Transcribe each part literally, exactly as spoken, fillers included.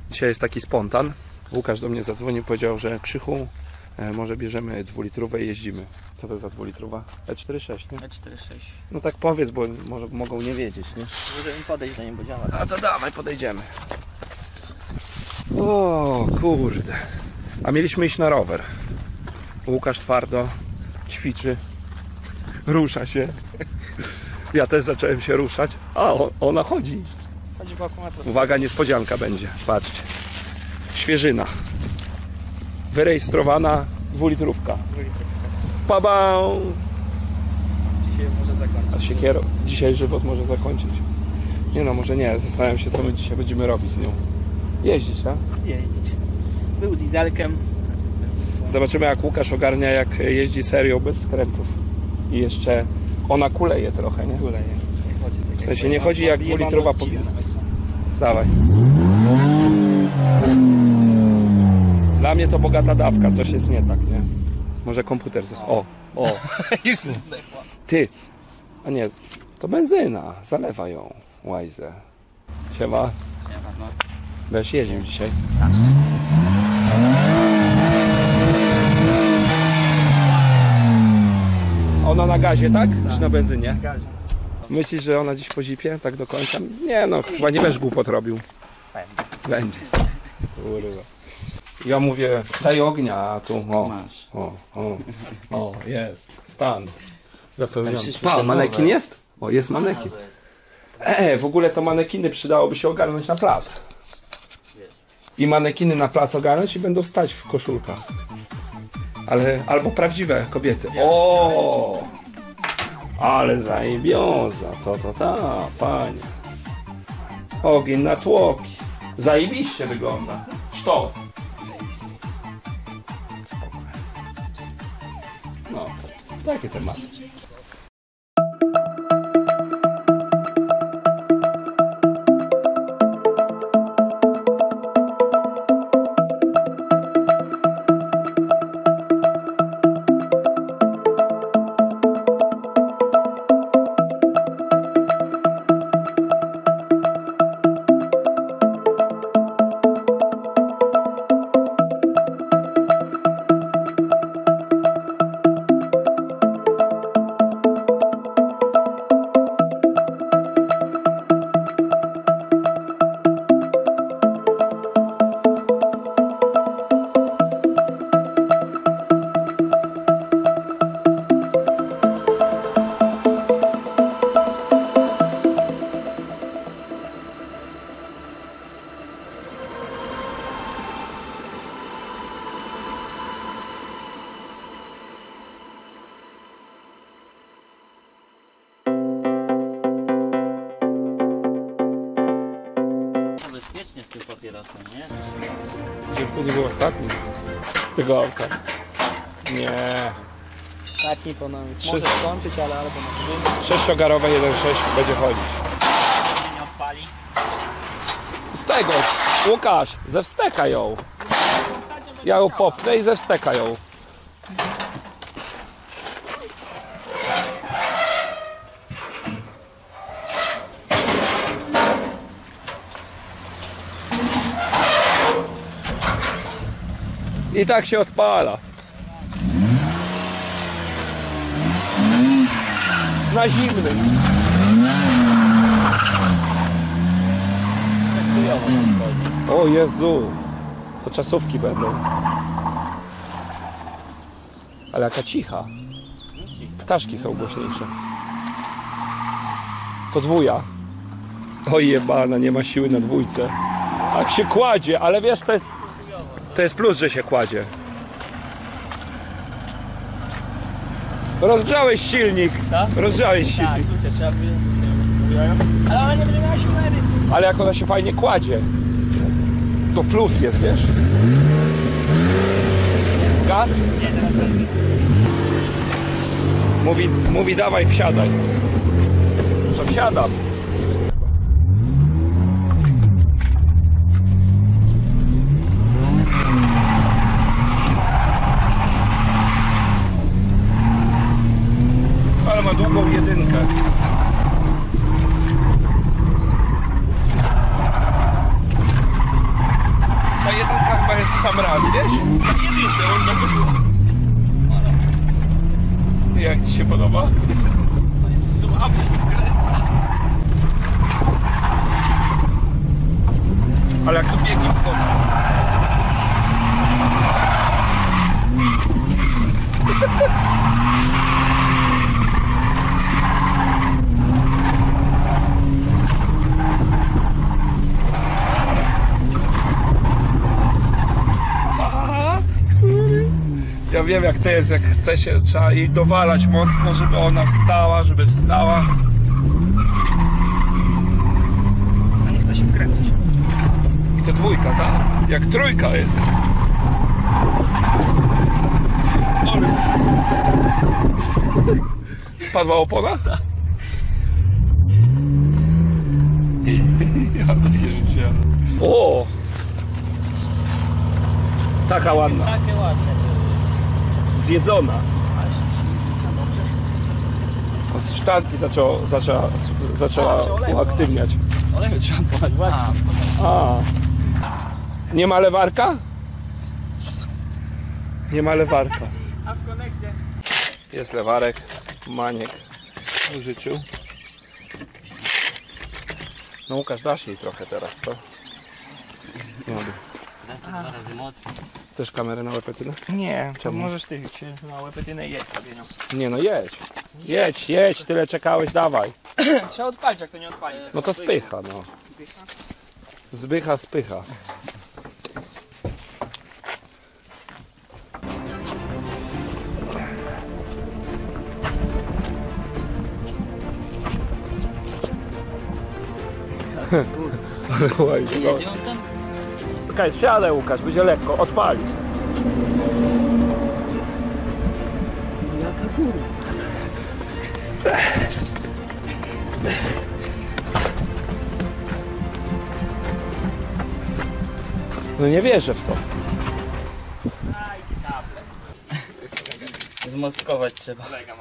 Dzisiaj jest taki spontan. Łukasz do mnie zadzwonił, powiedział, że Krzychu, e, może bierzemy dwulitrówę i jeździmy. Co to za dwulitrowa? E czterdzieści sześć, nie? E czterdzieści sześć. No tak powiedz, bo może mogą nie wiedzieć, nie? Możemy podejść do niego, bo działa. A to dawaj, podejdziemy. O kurde. A mieliśmy iść na rower. Łukasz twardo ćwiczy. Rusza się. Ja też zacząłem się ruszać. A ona chodzi. Chodzi po akumulator. Uwaga, niespodzianka będzie. Patrzcie. Świeżyna. Wyrejestrowana dwulitrówka. Pabał! Dzisiaj może zakończyć. A siekierą. Dzisiaj żywot może zakończyć. Nie no, może nie. Zastanawiam się, co my dzisiaj będziemy robić z nią. Jeździć, tak? Jeździć. Był dieselkiem. Teraz jest benzynką. Zobaczymy, jak Łukasz ogarnia, jak jeździ serią bez skrętów. I jeszcze ona kuleje trochę, nie? Kuleje. Nie chodzi tak W sensie nie chodzi jak dwulitrowa powinna. Dawaj. Dla mnie to bogata dawka, coś jest nie tak, nie? Może komputer został. O, o. Już zdechła. Ty. A nie, to benzyna. Zalewa ją. Łajzę. Siema. Nie ma, no. Będziesz jeździł dzisiaj. Tak. Ona na gazie, tak? Tak. Czy na benzynie? Na gazie. Myślisz, że ona dziś po zipie? Tak do końca? Nie no, chyba nie będziesz głupot robił. Będzie. Będzie. Kurwa. Ja mówię, daj ognia, a tu o, Masz. o, o, o, jest, stan. Zapełniony. przyszły Pa, te manekin nowe. jest? O, jest manekin. E, w ogóle to manekiny przydałoby się ogarnąć na plac. I manekiny na plac ogarnąć i będą stać w koszulkach. Ale, albo prawdziwe kobiety. O, ale zajebioza, to, to, ta, panie. Ogień na tłoki. Zajebiście wygląda. Sztos. Zajebisty. Spoko. No, takie tematy. Bezpiecznie z tym papierosem, nie? Żeby to nie był ostatni tego auta. Nie. Taki to nam Trzy- może skończyć, ale albo na Sześciogarowe jeden sześć będzie chodzić. nie odpali. Z tego, Łukasz, ze wsteka ją. Ja ją popnę i ze wsteka ją. I tak się odpala. Na zimnym. O Jezu. To czasówki będą. Ale jaka cicha. Ptaszki są głośniejsze. To dwuja. Oj jebana, nie ma siły na dwójce. Tak się kładzie, ale wiesz, to jest... To jest plus, że się kładzie. Rozgrzałeś silnik. Co? Rozgrzałeś Tak, silnik. klucze trzeba wyjąć. Ale ona nie będzie miała siły erycy. Ale jak ona się fajnie kładzie, to plus jest, wiesz? Gaz? Nie, teraz będzie. Mówi, mówi dawaj, wsiadaj. Co wsiadam? Ale ma długą jedynkę. jedynka chyba jest w sam raz, wiesz? Na jedynce można by tu... Jak ci się podoba? Coś słabo wkręca. Ale jak tu biegi wchodzą. Ja wiem jak to jest, jak chce się, trzeba jej dowalać mocno, żeby ona wstała, żeby wstała. A nie chce się wkręcać. I to dwójka, tak? Jak trójka jest. Ale... Spadła opona? Tak. Ja pierdzielę. O! Taka ładna. Takie ładne. Zjedzona. A z sztanki zaczęło, zaczęła, zaczęła uaktywniać. Olejmy trzeba płać, właśnie. A. Nie ma lewarka? Nie ma lewarka. A w konekcie? Jest lewarek. Maniek użyczył. No Łukasz, dasz jej trochę teraz, to? Nie mogę. Teraz to dwa razy mocniej. Chcesz kamerę na łepetynę? Nie, to Czemu? możesz ty się na łepetynę i jedź sobie, no. Nie no jedź. Jedź, jedź, tyle czekałeś, dawaj. Trzeba odpalić, jak to nie odpali. No to spycha, no. Zbycha, spycha. Ale ładnie, no. Jedzie on tam? Czekaj, siadaj Łukasz, będzie lekko, odpalić. No nie wierzę w to. Zmostkować trzeba.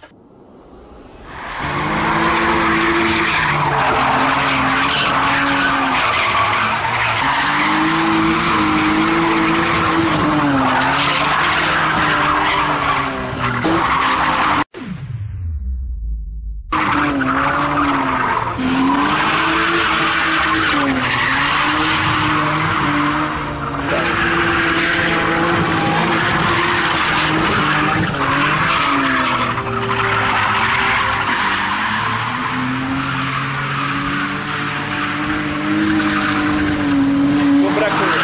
To brakuje.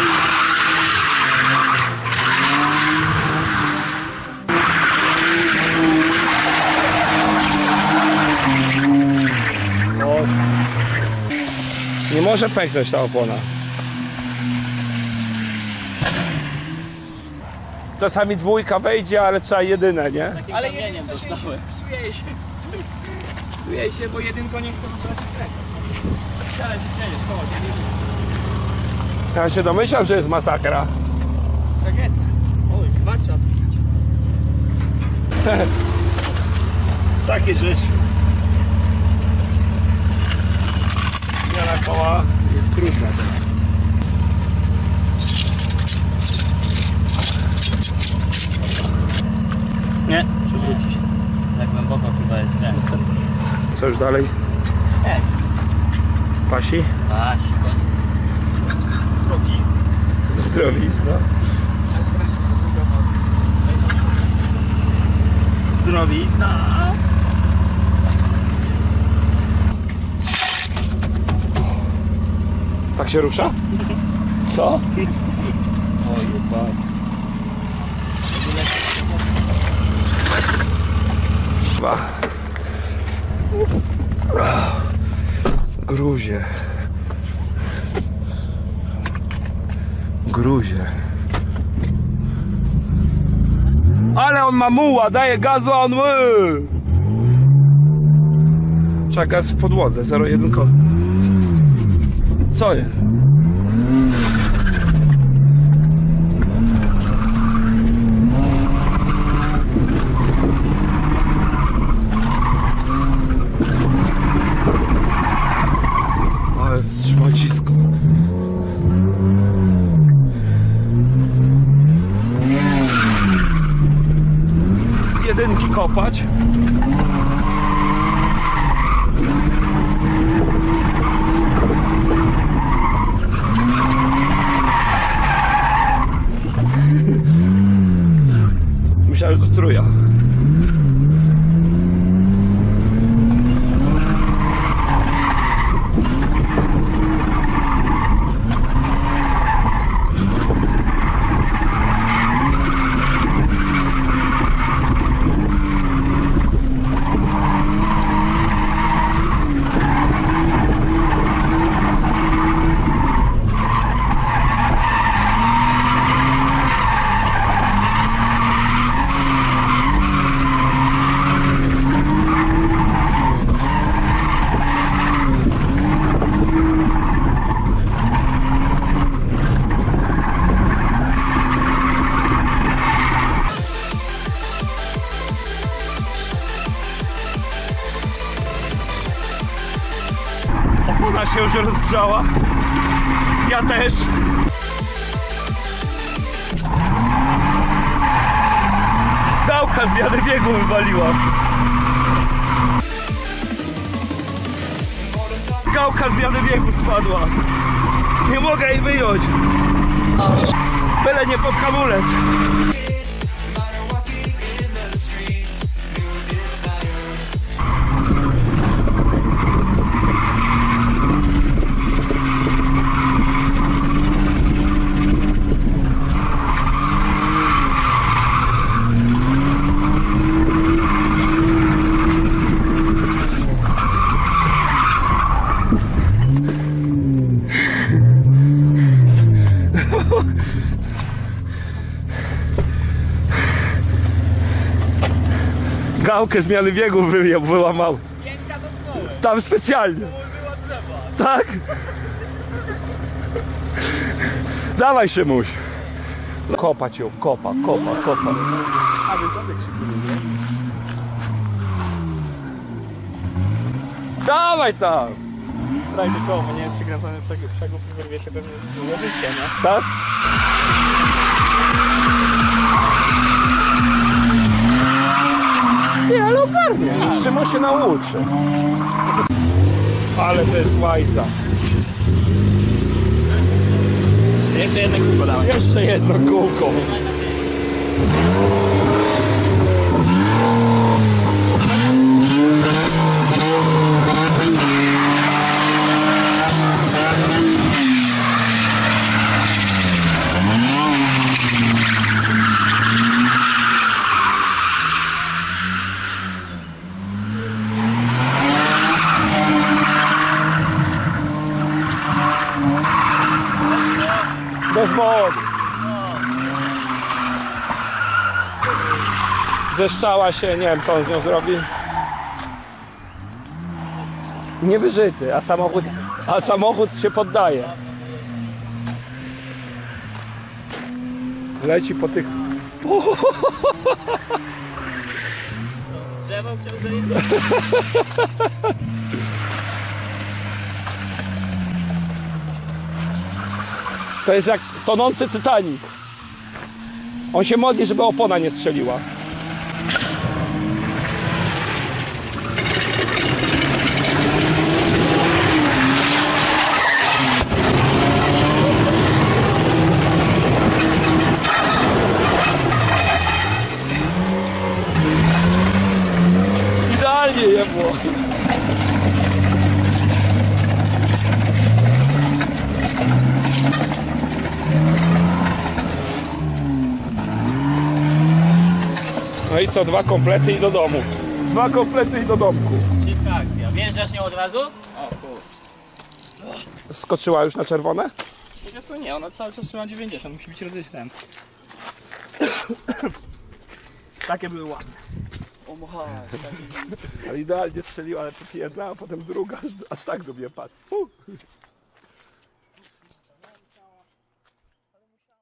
O. Nie może pęknąć ta opona. Czasami dwójka wejdzie, ale trzeba jedynę, nie? Ale jedynko się psuje się. Psuje się, bo jedynko nie chce wytracić czego. Siadaj, się dzieje, chodź. Ja się domyślam, że jest masakra. Tragedia. Oj, dwa trzeba zmienić. Takie rzeczy. Zmiana koła jest trudna teraz. Nie, przewróci się. Za głęboko chyba jest ten. Co już dalej? Nie. Pasi? Aś, koniec. Drogi. Zdrowizna. Zdrowizna. Tak się rusza? Co? Oj, patrz. Dwa. Gruzie. Gruzie. Ale on ma muła, daje gazu, a on... Trzeba gaz w podłodze, zero jedynkowy. Co jest? Ale szmacisko. warunki kopać. Myślałem, że to truja. Ona się już rozgrzała. Ja też. Gałka zmiany biegu wywaliła. Gałka zmiany biegu spadła. Nie mogę jej wyjąć. Byle nie pod hamulec. Gałkę zmiany biegu wy, wyłamał. Tam specjalnie. Tak? Dawaj się muś. Kopać ją, kopa, kopa, kopa. Dawaj tam. Frajdy koło, nie jest przykręcony przegub i wyrwie się pewnie z łożykiem, nie? Tak? Ty, ale ogarnie. Szymon się nauczy. Ale to jest łajza. Jeszcze jedno kółko dałem. Jeszcze jedno kółko. Bez mocy. Zeszczała się, nie wiem co on z nią zrobi. Niewyżyty, a samochód, a samochód się poddaje. Leci po tych... Drzewo chciał zajebać. To jest jak tonący Titanic. On się modli, żeby opona nie strzeliła. Idealnie je było. No i co, dwa komplety i do domu. Dwa komplety i do domku. Szybka akcja. Wjeżdżasz nią od razu? O kur... Skoczyła już na czerwone? Wiesz co, nie, ona cały czas trzyma dziewięćdziesiąt, musi być rozejść ten. Takie były ładne. O mocha, Ale idealnie strzeliła, ale jedna, a potem druga, aż, aż tak do mnie padł. Uh.